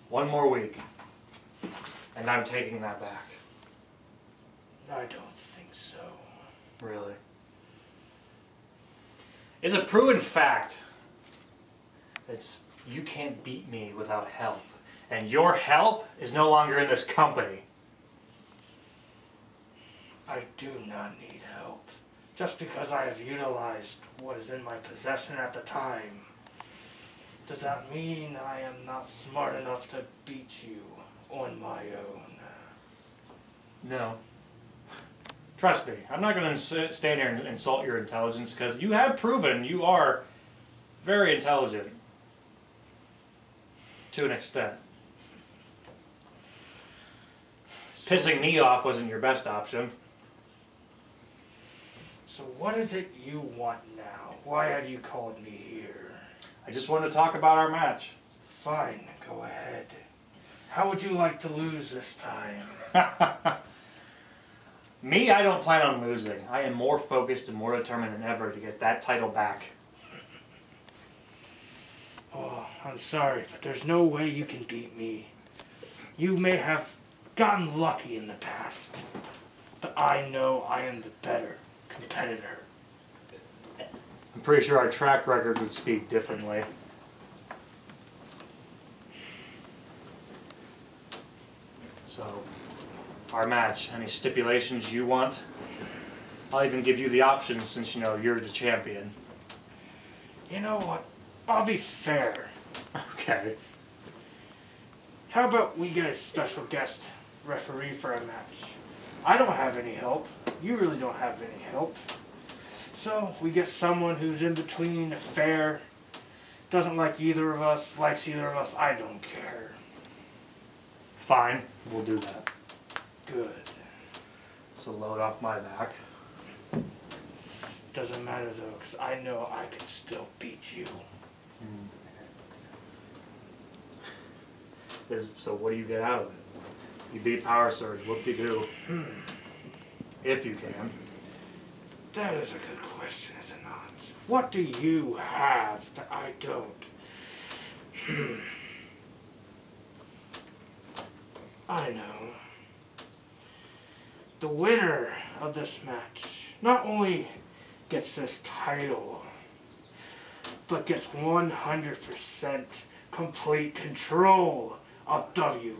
One more week, and I'm taking that back. I don't think so. Really? It's a proven fact. You can't beat me without help. And your help is no longer in this company. I do not need help. Just because I have utilized what is in my possession at the time, does that mean I am not smart enough to beat you on my own? No. Trust me, I'm not going to stand here and insult your intelligence, because you have proven you are very intelligent. To an extent. Pissing me off wasn't your best option. So what is it you want now? Why have you called me here? I just wanted to talk about our match. Fine, go ahead. How would you like to lose this time? Me, I don't plan on losing. I am more focused and more determined than ever to get that title back. Oh, I'm sorry, but there's no way you can beat me. You may have gotten lucky in the past, but I know I am the better competitor. I'm pretty sure our track record would speak differently. So, our match, any stipulations you want? I'll even give you the option since you know you're the champion. You know what? I'll be fair. Okay. How about we get a special guest referee for a match? I don't have any help. You really don't have any help. So we get someone who's in between, fair, doesn't like either of us, likes either of us. I don't care. Fine, we'll do that. Good. It's a load off my back. Doesn't matter though, because I know I can still beat you. So what do you get out of it? You beat Powersurge, whoop-de-doo. If you can. That is a good question, is it not? What do you have that I don't? I know. The winner of this match not only gets this title, but gets 100% complete control of WMXW.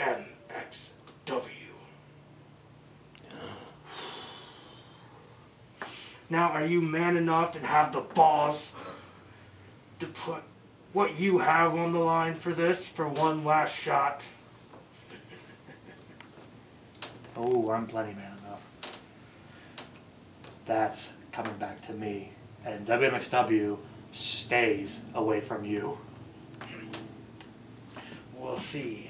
Now, are you man enough and have the balls to put what you have on the line for this, for one last shot? Oh, I'm plenty man enough. That's coming back to me. And WMXW stays away from you. We'll see.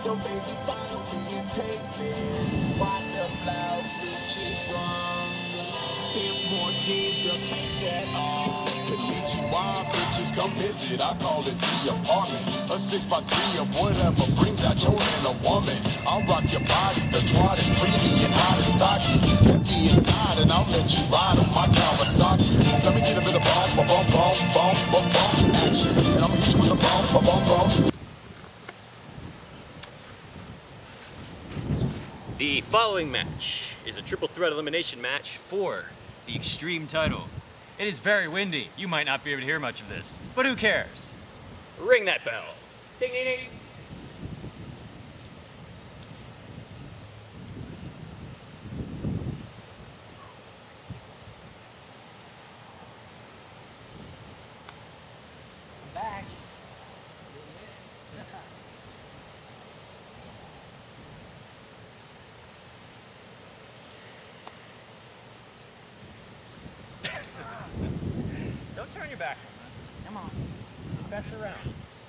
So baby, follow me and take this. Wind the blouse, reach it wrong. If more kids, girl, take that off. Konnichiwa, bitches, come visit. I call it the apartment. A 6x3 of whatever brings out your inner woman. I'll rock your body, the twat is creamy and hot as sake. Let me inside and I'll let you ride on my Kawasaki. Let me get a bit of bump, bump, bump, bump, bump, bump action. And I'ma hit you with a bump, bump, bump. The following match is a triple threat elimination match for the Extreme title. It is very windy. You might not be able to hear much of this, but who cares? Ring that bell. Ding, ding, ding. I'm back. Don't turn your back on us. Come on. Pass it around.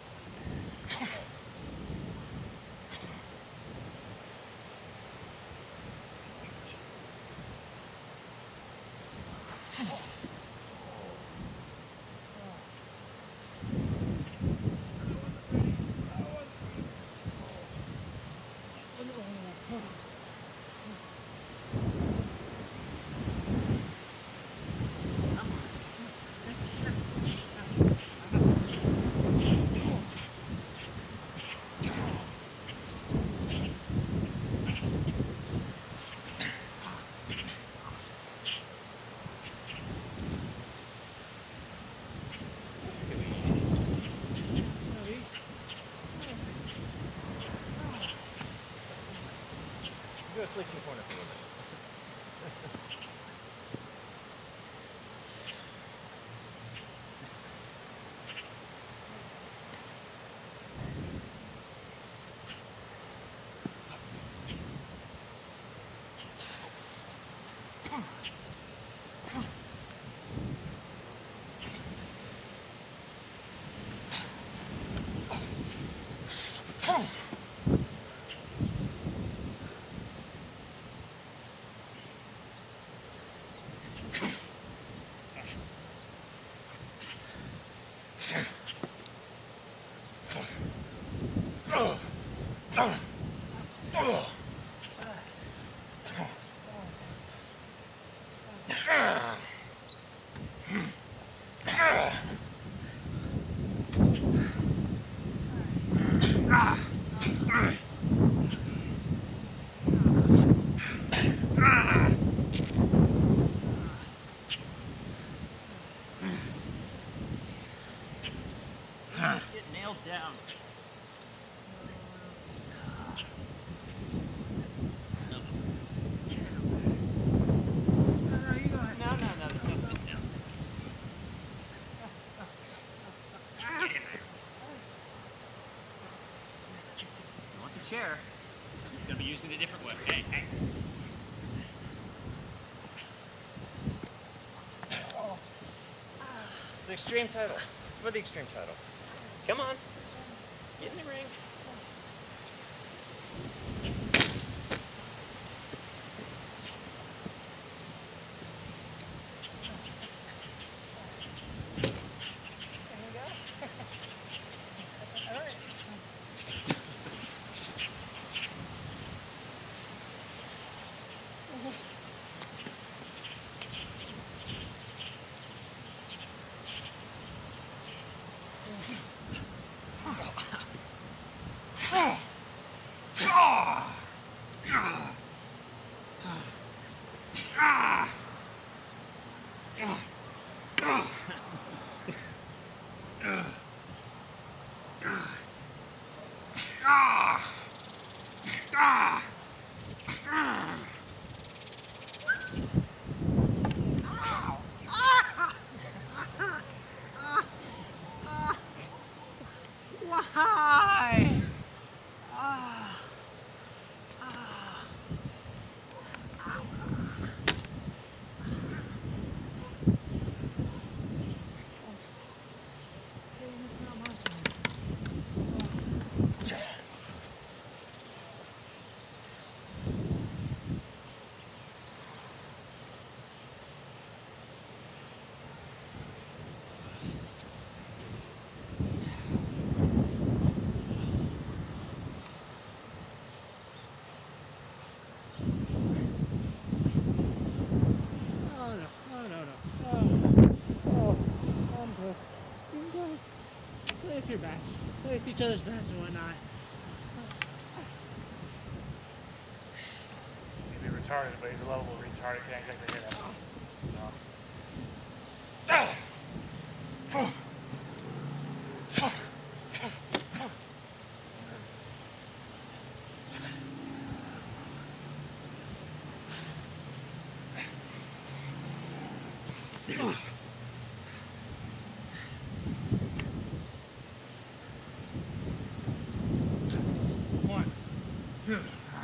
Go sleep in the corner for a little bit. Get nailed down. No, there's no sitting down. Get in there. You want the chair? You're gonna be using it a different way. Hey, hey. It's the Extreme title. It's for the Extreme title. Come on. Get in the ring. Why? your bats. Play with each other's bats and whatnot. Maybe retarded, but he's a lovable retarded. Can't exactly hit him. No. One, two.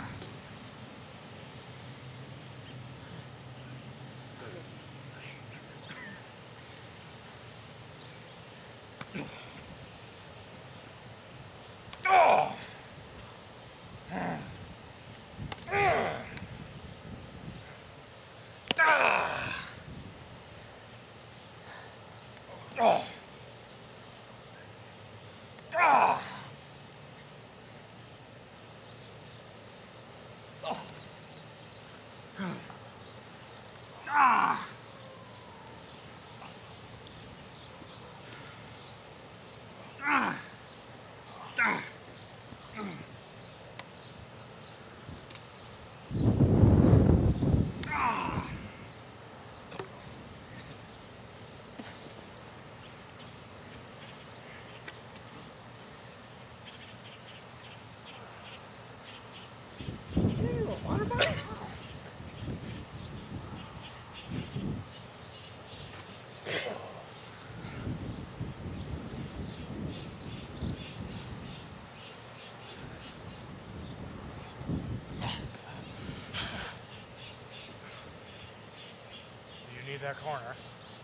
You need that corner.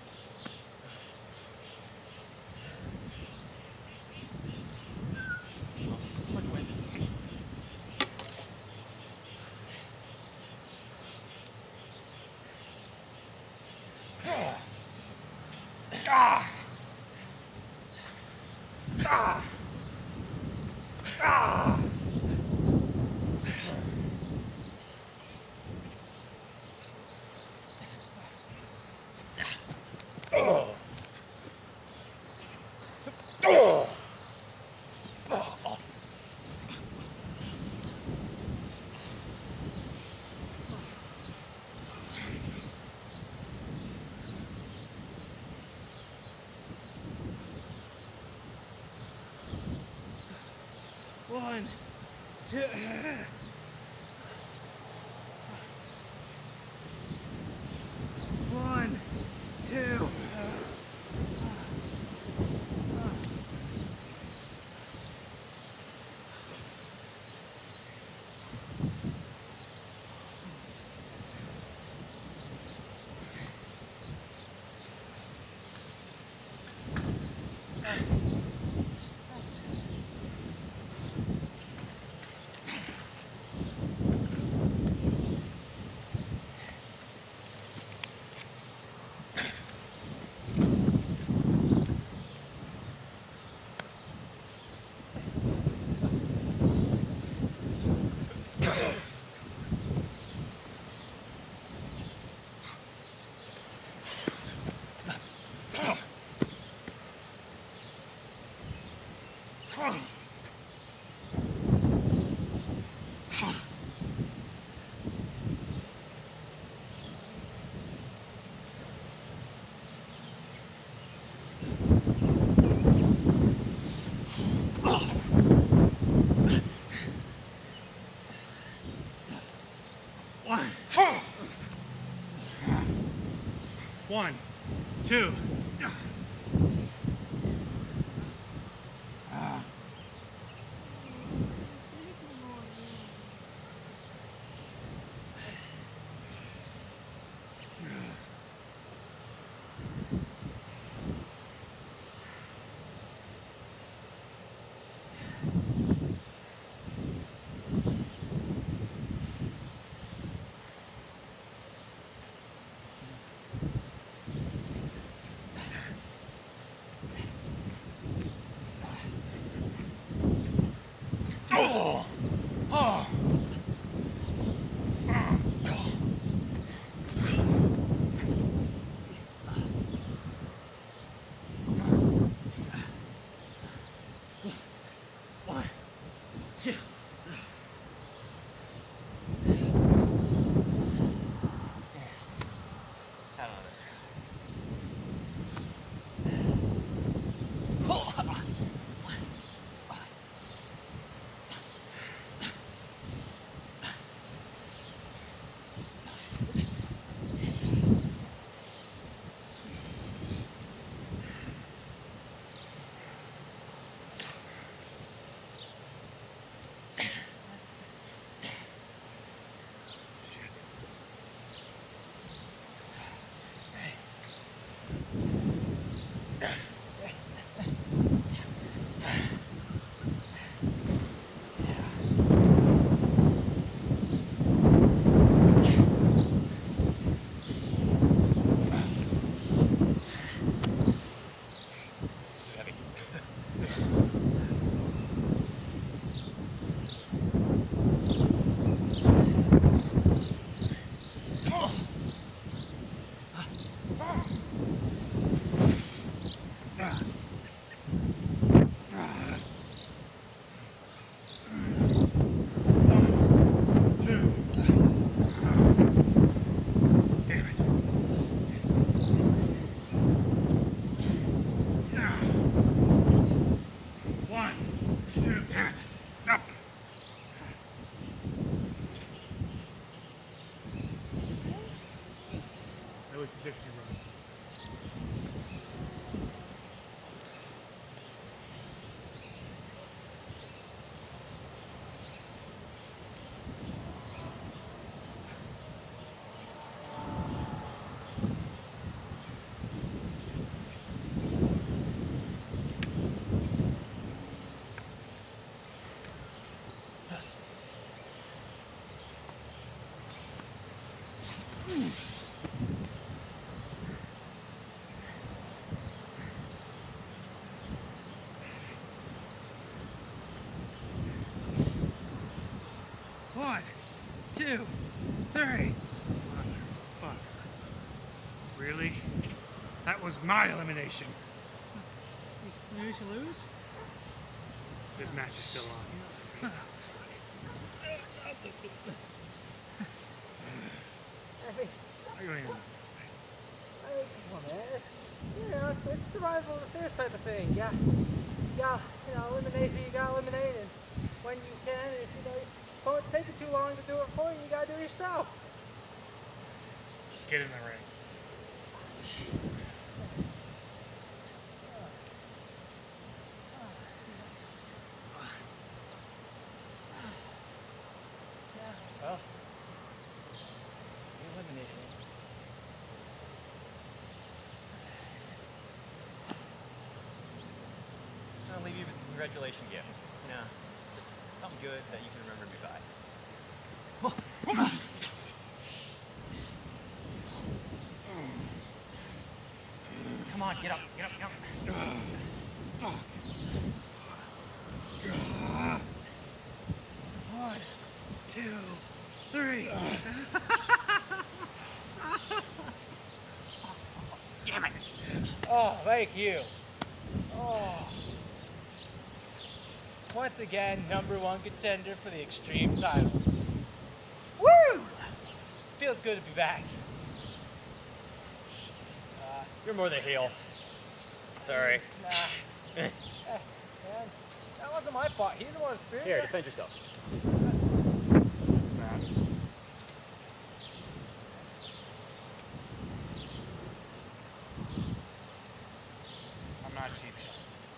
One, two. One, two. One, two. victory run. One, two, three. Motherfucker. Really? That was my elimination. You should lose? This match is still on. I don't even know. Come on, man. You know, it's survival of the fittest type of thing. Yeah, you know, eliminate who you got eliminated when you can. If you know, opponent's taking too long to do it for you, you gotta do it yourself. Get in the ring. Well, you eliminated me. Just want to leave you with a congratulation gift. You know, just something good that you can remember me by. Come on, get up, get up, get up. One, two, three. Damn it! Oh, thank you. Oh. Once again, #1 contender for the Extreme title. Woo! Feels good to be back. You're more than heel. Sorry. Nah. Man, that wasn't my fault. He's the one who experienced Here, it. defend yourself. I'm not cheap shot.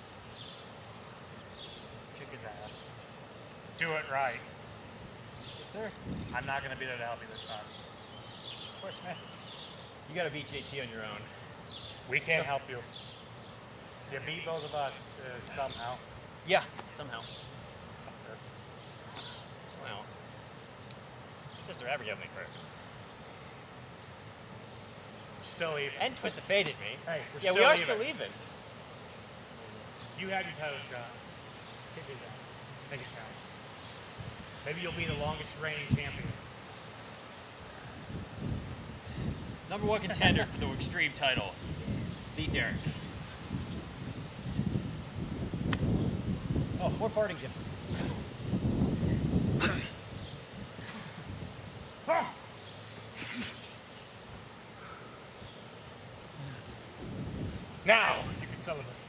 Kick his ass. Do it right. Yes, sir. I'm not gonna be there to help you this time. Of course, man. You gotta beat JT on your own. We can't help you. You beat both of us somehow. Yeah, somehow. Fucker. Well, Sister Abigail me first. Still even. And Twist of Fate at me. Hey, we're Yeah, still we are even. still even. You had your title shot. Kick his ass. Make it count. Maybe you'll be the longest reigning champion. #1 contender for the Extreme title. Beat Derek. Oh, more parting gifts. Now, you can celebrate.